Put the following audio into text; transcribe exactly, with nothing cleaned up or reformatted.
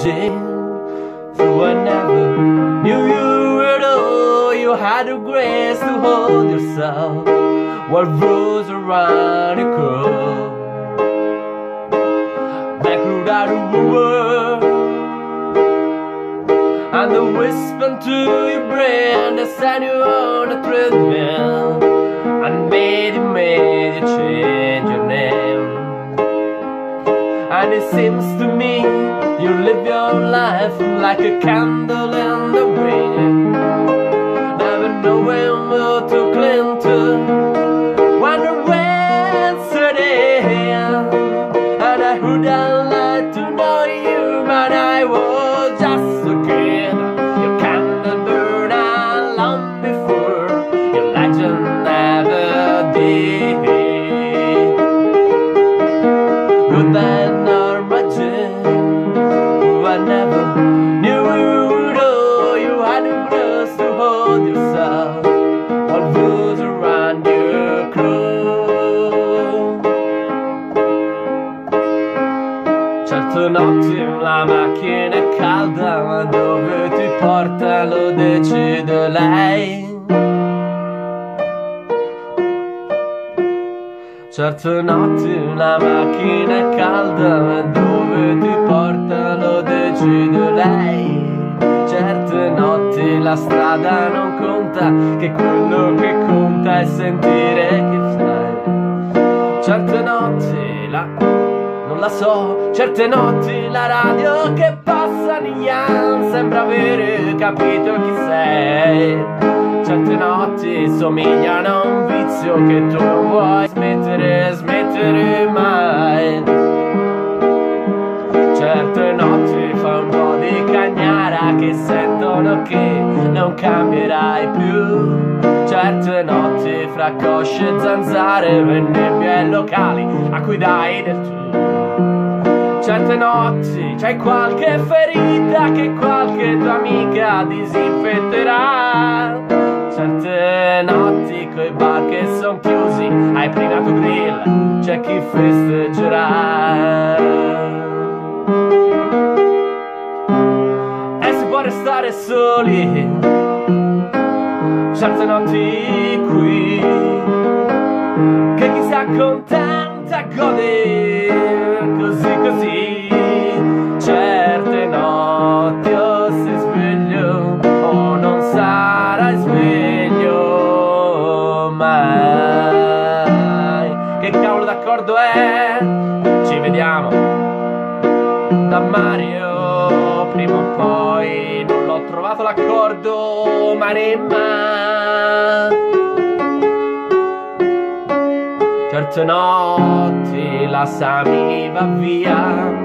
imagine. So I never knew you at all. You had the grace to hold yourself while rose around your curl. Back through that world, and the whisper to your brain that sent you on a treadmill and made you, made you change your name. And it seems to me you live your life like a candle in the wind, never knowing what to cling to when the rain's setting. And I would have liked to know you, but I was just a kid. Your candle burned out long before your legend ever did. Goodbye, Norwegian. Oh, I never knew you would know. You had the grace to hold yourself while rose around your crew. Certe notti la macchina è calda, ma dove ti porta lo decide lei. Certe notti la macchina è calda, ma dove ti porta lo decide lei. Certe notti la strada non conta, che quello che conta è sentire che stai. Certe notti la... non la so, certe notti la radio che passa Nian sembra avere capito chi sei. Certe notti somigliano a un vizio che tu non vuoi smettere, smettere mai. Certe notti fa un po' di cagnara che sentono che non cambierai più. Certe notti fra cosce e zanzare, nebbie e locali a cui dai del tu. Certe notti c'hai qualche ferita che qualche tua amica disinfetterà. Certe notti coi bar che son chiusi hai primato grill, c'è chi festeggerà. E si può restare soli certe notti qui, che chi si accontenta gode così così. Certe notti o sei sveglio o non sarai sveglio mai. Che cavolo d'accordo è? Ci vediamo da Mario prima o poi. Non l'ho trovato l'accordo, Maremma. Certe notti la Sami va via,